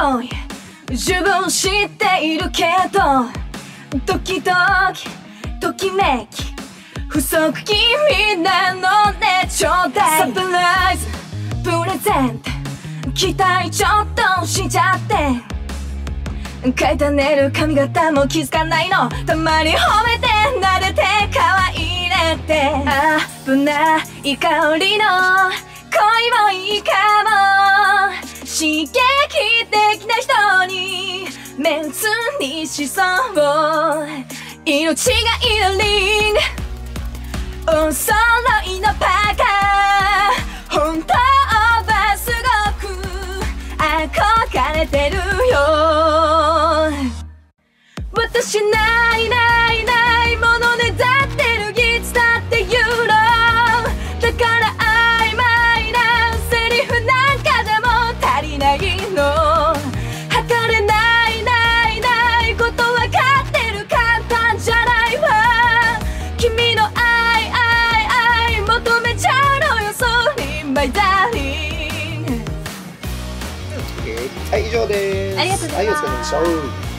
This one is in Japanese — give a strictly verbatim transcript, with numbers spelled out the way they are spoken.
も十分知っているけど、ドキドキときめき不足気味なのね、ちょうだいサプライズプレゼント期待ちょっとしちゃって、描いたネイル髪型も気づかないの、たまに褒めて撫でて可愛いねって、危ない香りの恋もいいかも、刺激的な人にメンツにしそう、命がいるリングお揃いのパーカー、本当はすごく憧れてるよ。私ないないないものねだってるギツだって言うの、だから曖昧なセリフなんかでも足りないの、測れないないないことわかってる簡単じゃないわ、君の愛愛愛求めちゃうのよ、Sorry my darling。 はい、以上です。 ありがとうございます。 はい、お疲れ様でした。